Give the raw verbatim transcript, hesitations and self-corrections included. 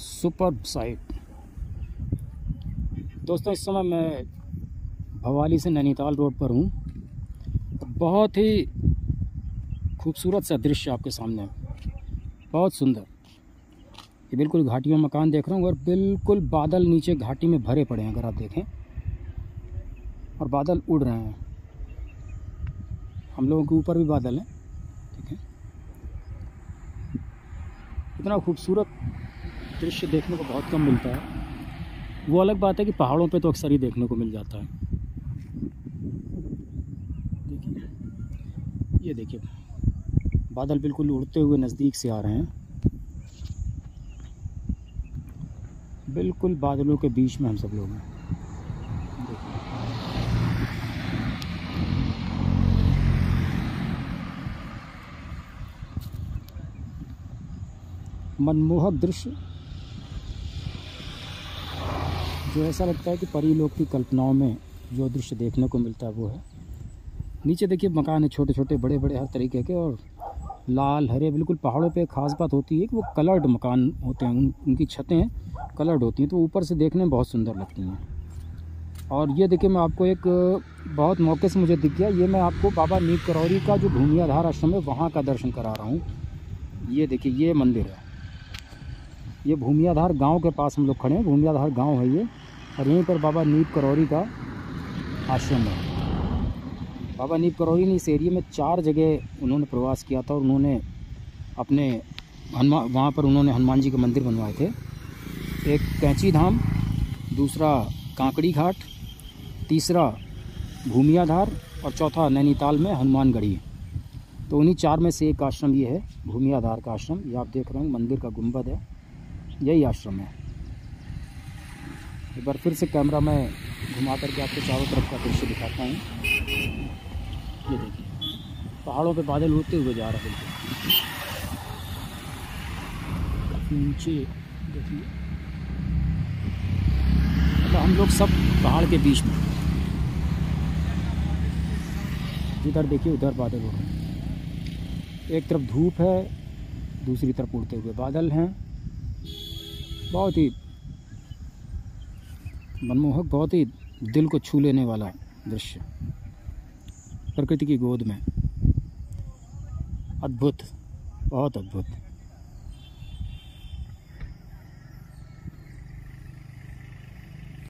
Super site. दोस्तों इस समय मैं भवाली से नैनीताल रोड पर हूँ। बहुत ही खूबसूरत सा दृश्य आपके सामने है, बहुत सुंदर। ये बिल्कुल घाटी में मकान देख रहा हूँ और बिल्कुल बादल नीचे घाटी में भरे पड़े हैं, अगर आप देखें, और बादल उड़ रहे हैं। हम लोगों के ऊपर भी बादल हैं, ठीक है। इतना खूबसूरत दृश्य देखने को बहुत कम मिलता है। वो अलग बात है कि पहाड़ों पे तो अक्सर ही देखने को मिल जाता है। देखिए, ये देखिए, बादल बिल्कुल उड़ते हुए नज़दीक से आ रहे हैं। बिल्कुल बादलों के बीच में हम सब लोग हैं। मनमोहक दृश्य, जो ऐसा लगता है कि परी लोग की कल्पनाओं में जो दृश्य देखने को मिलता है वो है। नीचे देखिए मकान है, छोटे छोटे बड़े बड़े हर तरीके के, और लाल हरे। बिल्कुल पहाड़ों पे एक खास बात होती है कि वो कलर्ड मकान होते हैं, उन, उनकी छतें कलर्ड होती हैं, तो ऊपर से देखने में बहुत सुंदर लगती हैं। और ये देखिए, मैं आपको एक बहुत मौके से मुझे दिख गया, ये मैं आपको बाबा नीप करौरी का जो भूमियाधार आश्रम है वहाँ का दर्शन करा रहा हूँ। ये देखिए, ये मंदिर है, ये भूमियाधार गांव के पास हम लोग खड़े हैं। भूमियाधार गांव है ये, और यहीं पर बाबा नीप करौरी का आश्रम है। बाबा नीप करौरी ने इस एरिया में चार जगह उन्होंने प्रवास किया था, और उन्होंने अपने हनुमान वहाँ पर उन्होंने हनुमान जी के मंदिर बनवाए थे। एक कैंची धाम, दूसरा कांकड़ी घाट, तीसरा भूमियाधार, और चौथा नैनीताल में हनुमानगढ़ी। तो उन्हीं चार में से एक आश्रम ये है, भूमियाधार का आश्रम। ये आप देख रहे हैं, मंदिर का गुंबद है, यही आश्रम है। एक बार फिर से कैमरा में घुमा करके आपको चारों तरफ का दृश्य दिखाता हूँ। ये देखिए, पहाड़ों पे बादल उड़ते हुए जा रहे हैं, बिल्कुल काफ़ी ऊंचे। देखिए, मतलब हम लोग सब पहाड़ के बीच में। इधर देखिए, उधर बादल उड़ रहे हैं। एक तरफ धूप है, दूसरी तरफ उड़ते हुए बादल हैं। बहुत ही मनमोहक, बहुत ही दिल को छू लेने वाला दृश्य, प्रकृति की गोद में। अद्भुत, बहुत अद्भुत।